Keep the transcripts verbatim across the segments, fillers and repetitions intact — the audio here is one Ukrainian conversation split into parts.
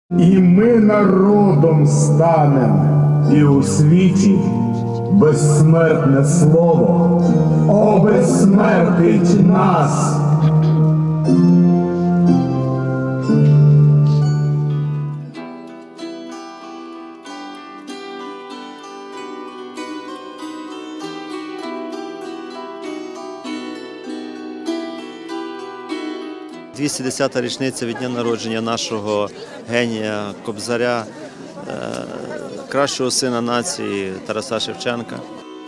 І ми народом станем, і у світі безсмертне слово обезсмертить нас. двісті десята річниця від дня народження нашого генія, кобзаря, кращого сина нації Тараса Шевченка.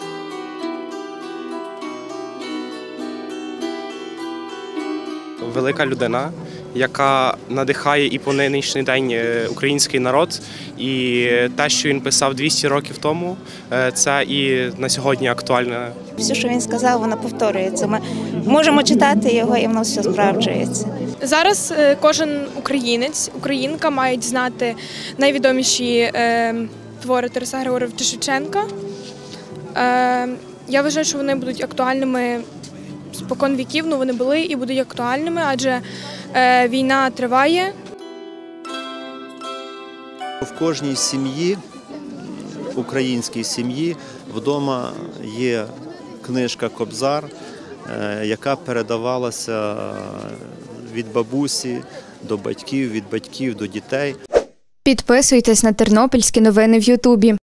Велика людина, яка надихає і по нинішній день український народ. І те, що він писав двісті років тому, це і на сьогодні актуальне. Все, що він сказав, воно повторюється. Ми можемо читати його, і воно все справджується. Зараз кожен українець, українка мають знати найвідоміші е, твори Тараса Григоровича Шевченка. Е, я вважаю, що вони будуть актуальними спокон віків, ну вони були і будуть актуальними, адже е, війна триває. В кожній сім'ї, українській сім'ї, вдома є книжка «Кобзар», яка передавалася від бабусі до батьків, від батьків до дітей. Підписуйтесь на Тернопільські новини в Ютубі.